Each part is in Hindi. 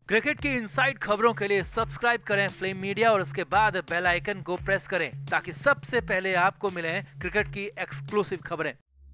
क्रिकेट की इनसाइड खबरों के लिए सब्सक्राइब करें फ्लेम मीडिया और उसके बाद बेल आइकन को प्रेस करें ताकि सबसे पहले आपको मिले क्रिकेट की एक्सक्लूसिव खबरें।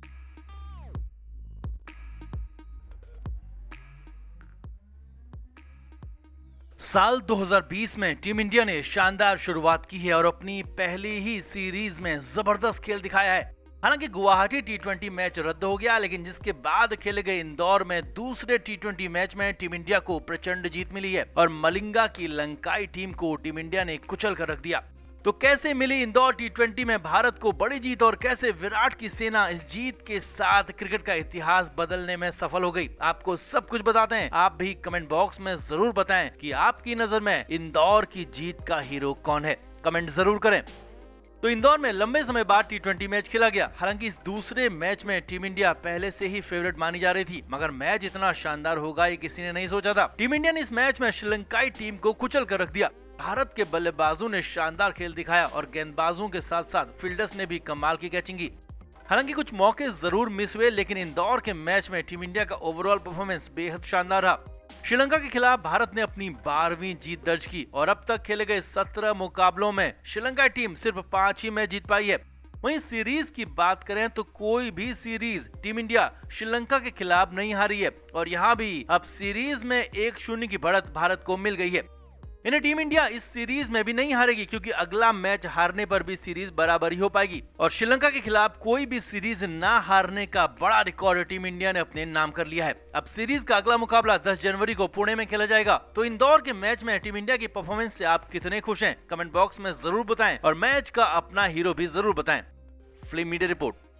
साल 2020 में टीम इंडिया ने शानदार शुरुआत की है और अपनी पहली ही सीरीज में जबरदस्त खेल दिखाया है। हालांकि गुवाहाटी टी20 मैच रद्द हो गया, लेकिन जिसके बाद खेले गए इंदौर में दूसरे टी20 मैच में टीम इंडिया को प्रचंड जीत मिली है और मलिंगा की लंकाई टीम को टीम इंडिया ने कुचल कर रख दिया। तो कैसे मिली इंदौर टी20 में भारत को बड़ी जीत और कैसे विराट की सेना इस जीत के साथ क्रिकेट का इतिहास बदलने में सफल हो गई, आपको सब कुछ बताते हैं। आप भी कमेंट बॉक्स में जरूर बताएं कि आपकी नजर में इंदौर की जीत का हीरो कौन है, कमेंट जरूर करें। तो इंदौर में लंबे समय बाद टी20 मैच खेला गया। हालांकि इस दूसरे मैच में टीम इंडिया पहले से ही फेवरेट मानी जा रही थी, मगर मैच इतना शानदार होगा ये किसी ने नहीं सोचा था। टीम इंडिया ने इस मैच में श्रीलंकाई टीम को कुचल कर रख दिया। भारत के बल्लेबाजों ने शानदार खेल दिखाया और गेंदबाजों के साथ साथ फील्डर्स ने भी कमाल की कैचिंग की। हालांकि कुछ मौके जरूर मिस हुए, लेकिन इंदौर के मैच में टीम इंडिया का ओवरऑल परफॉर्मेंस बेहद शानदार रहा। श्रीलंका के खिलाफ भारत ने अपनी 12वीं जीत दर्ज की और अब तक खेले गए 17 मुकाबलों में श्रीलंका टीम सिर्फ 5 ही मैच जीत पाई है। वहीं सीरीज की बात करें तो कोई भी सीरीज टीम इंडिया श्रीलंका के खिलाफ नहीं हारी है और यहां भी अब सीरीज में 1-0 की बढ़त भारत को मिल गई है। इन्हें टीम इंडिया इस सीरीज में भी नहीं हारेगी क्योंकि अगला मैच हारने पर भी सीरीज बराबर ही हो पाएगी और श्रीलंका के खिलाफ कोई भी सीरीज ना हारने का बड़ा रिकॉर्ड टीम इंडिया ने अपने नाम कर लिया है। अब सीरीज का अगला मुकाबला 10 जनवरी को पुणे में खेला जाएगा। तो इंदौर के मैच में टीम इंडिया की परफॉर्मेंस से आप कितने खुश हैं, कमेंट बॉक्स में जरूर बताएं और मैच का अपना हीरो भी जरूर बताएं। Flame media report.